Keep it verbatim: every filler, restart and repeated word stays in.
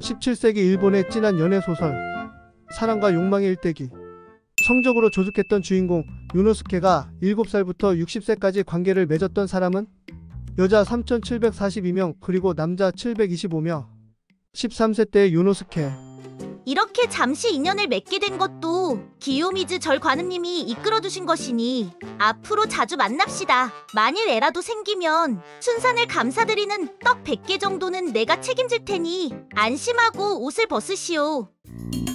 십칠 세기 일본의 진한 연애소설 사랑과 욕망의 일대기. 성적으로 조숙했던 주인공 요노스케가 일곱 살부터 육십 세까지 관계를 맺었던 사람은 여자 삼천칠백사십이 명 그리고 남자 칠백이십오 명. 십삼 세 때의 요노스케. 이렇게 잠시 인연을 맺게 된 것도 기요미즈 절 관음님이 이끌어주신 것이니 앞으로 자주 만납시다. 만일 애라도 생기면 순산을 감사드리는 떡 백 개 정도는 내가 책임질 테니 안심하고 옷을 벗으시오.